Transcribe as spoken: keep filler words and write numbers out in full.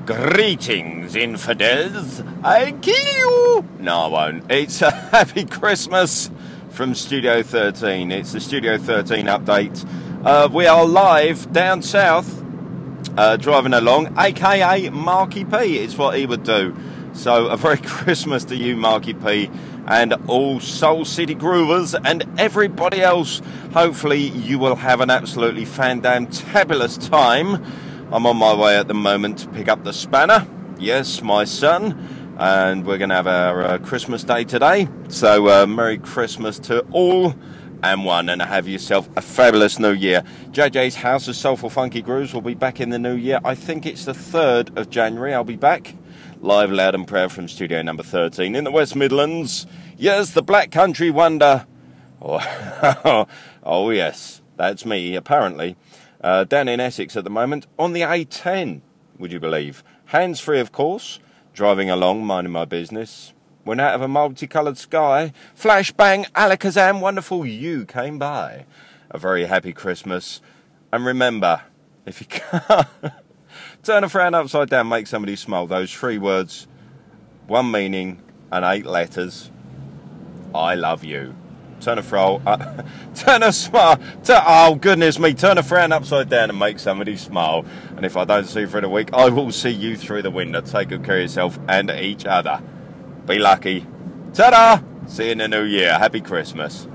Greetings, infidels. I kill you. No, I won't. It's a happy Christmas from Studio thirteen. It's the Studio thirteen update. Uh, we are live down south, uh, driving along, aka Marky P. It's what he would do. So a very Christmas to you, Marky P, and all Soul City Groovers and everybody else. Hopefully you will have an absolutely fan-damn-tabulous time. I'm on my way at the moment to pick up the spanner. Yes, my son. And we're going to have our uh, Christmas day today. So uh, Merry Christmas to all and one, and have yourself a fabulous new year. J J's House of Soulful Funky Grooves will be back in the new year. I think it's the third of January. I'll be back live, loud and proud from studio number thirteen in the West Midlands. Yes, the Black Country Wonder. Oh, oh yes, that's me, apparently. Uh, down in Essex at the moment, on the A ten, would you believe? Hands-free, of course, driving along, minding my business. Went out of a multicoloured sky. Flash, bang, alakazam, wonderful, you came by. A very happy Christmas. And remember, if you can't, turn a frown upside down, make somebody smile. Those three words, one meaning and eight letters. I love you. Turn a frown, uh, turn a smile, oh goodness me, turn a frown upside down and make somebody smile. And if I don't see you for the week, I will see you through the window. Take good care of yourself and each other. Be lucky. Ta-da! See you in the new year. Happy Christmas.